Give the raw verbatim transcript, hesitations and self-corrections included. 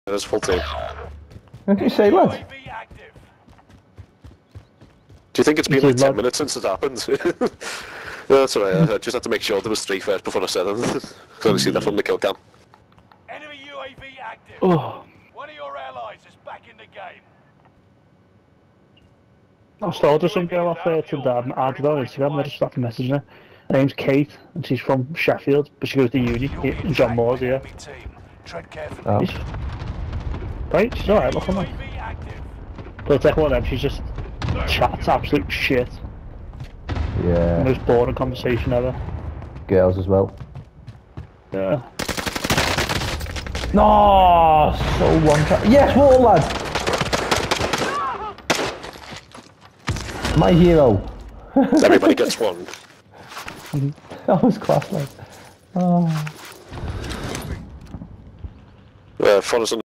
There's a full team. What did you say, lad? Do you think it's been You like said ten lad. minutes since it happened? No, that's alright, I just had to make sure there was three first before I said it. Because I only see that from the kill cam. Enemy U A V active. Oh, One of your allies is back in the game. I started some girl off there to dad. I added her on Instagram and I just started messaging her. Her name's Kate and she's from Sheffield, but she goes to uni in John Moore's here. Tread carefully. Oh. Right, she's alright, look at her. U A V active. But it's like one of them, she's just chats absolute shit. Yeah, Most boring conversation ever. girls as well. Yeah. No, so one shot. Yes, water lad. My hero. Everybody gets one. That was class, lad. Oh. Uh, Forrest